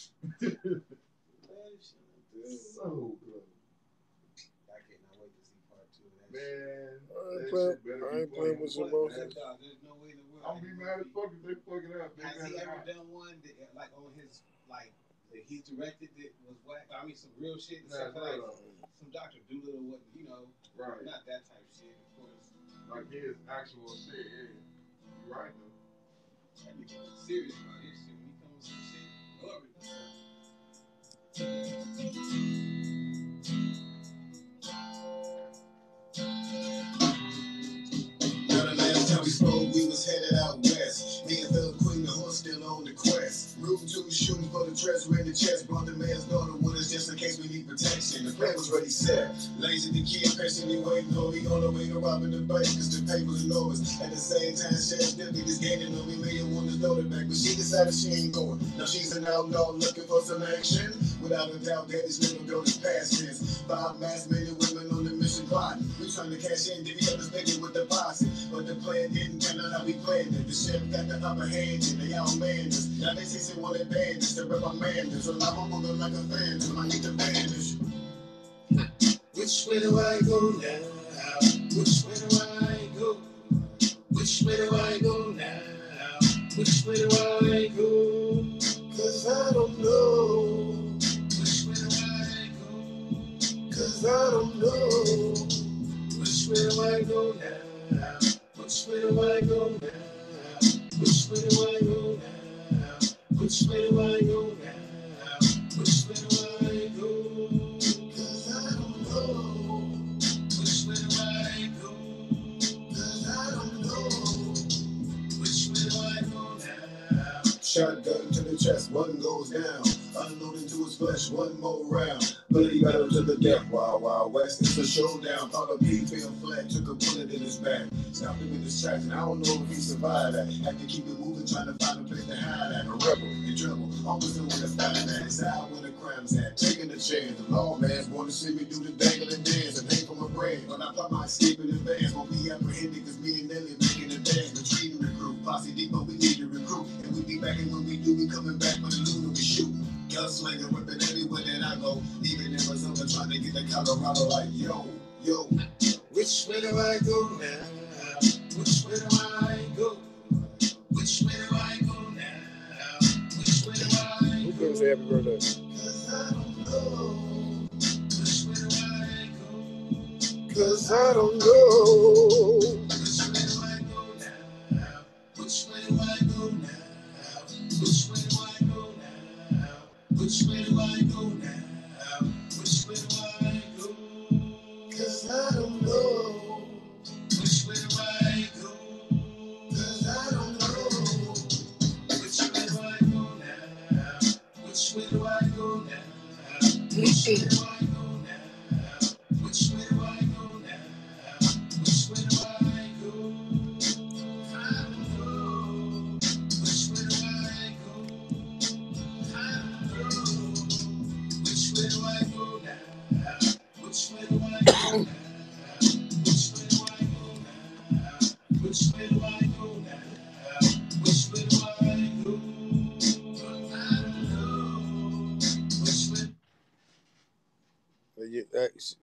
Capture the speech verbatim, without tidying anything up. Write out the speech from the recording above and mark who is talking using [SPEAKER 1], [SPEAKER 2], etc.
[SPEAKER 1] So good.
[SPEAKER 2] I cannot wait to see part two of that.
[SPEAKER 1] Man,
[SPEAKER 3] I ain't
[SPEAKER 1] that
[SPEAKER 3] playing,
[SPEAKER 1] shit better
[SPEAKER 3] I
[SPEAKER 1] be
[SPEAKER 3] ain't playing
[SPEAKER 1] funny.
[SPEAKER 3] with your
[SPEAKER 2] What,
[SPEAKER 3] emotions.
[SPEAKER 2] dog, there's no way in the world.
[SPEAKER 1] I'm be mad as fuck if they fuck it up.
[SPEAKER 2] Has he ever done one that, like, on his, like, that he directed that was whack? I mean, some real shit.
[SPEAKER 1] Nah,
[SPEAKER 2] Except for, like,
[SPEAKER 1] no.
[SPEAKER 2] some Doctor Doolittle wasn't, you know,
[SPEAKER 1] Right.
[SPEAKER 2] not that type of shit, of course.
[SPEAKER 1] Like his actual shit, yeah. You right though.
[SPEAKER 2] That nigga was serious about his shit. When he comes with some shit, love it.
[SPEAKER 4] Now the last time we spoke, we was headed out west. Me and Phil Queen, the horse still on the quest. Route two shooting for the treasure in the chest. Brought the man's daughter with us just in case we need protection. The plan was ready set. Lazy the kid patiently waiting on me on the way to robbing the bank. Cause the paper was enormous. At the same time, Sheriff Deputy just gaining on me. Million wanted to throw it back. But she decided she ain't going. Now she's an outlaw looking for some action. Without a doubt, that is little girl is past tense. Five masked men and women on the mission plotting. We trying to cash in, divvy up this baby with the posse. But the plan didn't turn out how we planned it. The sheriff got the upper hand and they outmanned us. Now they say they want to ban us to reprimand us. So now I'm moving like a phantom. I need to vanish. Which way do I go now? Which way do I go? Which way do I go now? Which way do I go? Cause I don't know. Which way do I go? Cause I don't know. Which way do I go now? Which way do I go now? Which way do I go now? Which way do I go now? Which way do I go? Cause I don't know. Which way do I go? Cause I don't know. Which way do I go now? Shotgun to the chest, one goes down. Unloading to his flesh, one more round. Bloody battle to the death, wild, wild west. It's a showdown. Thought a pea fell flat, took a bullet in his back. Stopped him in his tracks, and I don't know if he survived that. Had to keep it moving, trying to find a place to hide at. A rebel in trouble, always know where to find that. It's out where the crime's at, taking a chance. The lawman wanna see me do the dangle and dance and pay for my brand. But I thought my escape in advance won't be apprehended, cause me and Nelly making a dance. Retreating recruit, posse deep, but we need to recruit. And we be back, and when we do, we coming back for the loot and we shoot. Gunslinger whipping everywhere that I go. Even in Arizona trying to get to Colorado like yo, yo. Which way do I go now? Which way do I go? Which way do I go now? Which way do I go?
[SPEAKER 3] Who couldn't say happy birthday?
[SPEAKER 4] Cause I don't know. Which way do I go? Cause I don't know. Which way do I go now? Which way do I go now? Which way do I go now? Which way do I go now? Which way do I go? Cause I don't know. Which way do I go? Cause I don't know. Which way do I go now? Which way do I go now? Which way do I go now? Which way do I go now? Which way do I go? I don't know. Which way do I go? I don't know. Which way do I go now? Which way do I go now? Which way do I go now? Which way do I